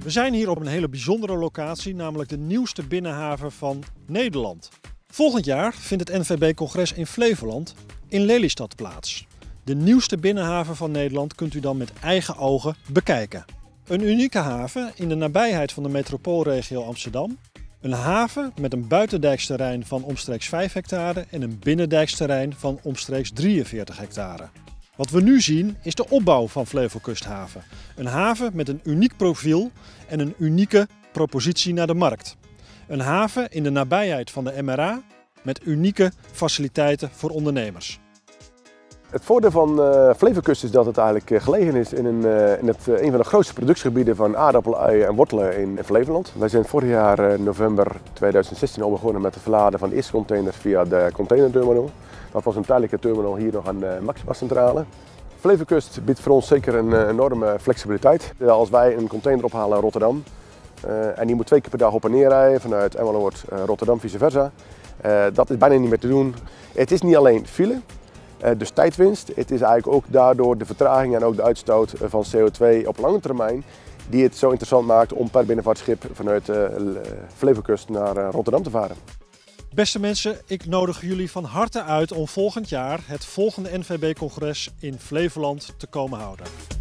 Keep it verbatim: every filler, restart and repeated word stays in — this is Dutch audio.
We zijn hier op een hele bijzondere locatie, namelijk de nieuwste binnenhaven van Nederland. Volgend jaar vindt het N V B-congres in Flevoland in Lelystad plaats. De nieuwste binnenhaven van Nederland kunt u dan met eigen ogen bekijken. Een unieke haven in de nabijheid van de metropoolregio Amsterdam. Een haven met een buitendijksterrein van omstreeks vijf hectare en een binnendijksterrein van omstreeks drieënveertig hectare. Wat we nu zien is de opbouw van Flevokusthaven. Een haven met een uniek profiel en een unieke propositie naar de markt. Een haven in de nabijheid van de M R A met unieke faciliteiten voor ondernemers. Het voordeel van uh, Flevokust is dat het eigenlijk uh, gelegen is in, een, uh, in het, uh, een van de grootste productiegebieden van aardappelen, uien en wortelen in, in Flevoland. Wij zijn vorig jaar uh, november tweeduizend zestien al begonnen met het verladen van de eerste containers via de containerterminal. Dat was een tijdelijke terminal hier nog aan de Maxima Centrale. Flevokust biedt voor ons zeker een uh, enorme flexibiliteit. Uh, als wij een container ophalen in Rotterdam uh, en die moet twee keer per dag op en neer rijden vanuit Emmeloord, uh, Rotterdam vice versa. Uh, dat is bijna niet meer te doen. Het is niet alleen file. Uh, dus tijdwinst. Het is eigenlijk ook daardoor de vertraging en ook de uitstoot van C O twee op lange termijn die het zo interessant maakt om per binnenvaartschip vanuit uh, Flevokust naar uh, Rotterdam te varen. Beste mensen, ik nodig jullie van harte uit om volgend jaar het volgende N V B-congres in Flevoland te komen houden.